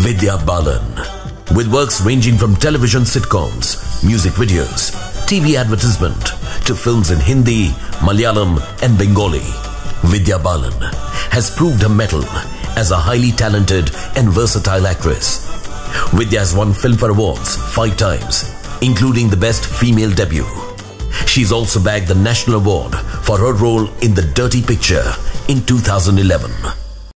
Vidya Balan. With works ranging from television sitcoms, music videos, TV advertisement to films in Hindi, Malayalam and Bengali, Vidya Balan has proved her mettle as a highly talented and versatile actress. Vidya has won Filmfare Awards 5 times, including the Best Female Debut. She's also bagged the National Award for her role in The Dirty Picture in 2011.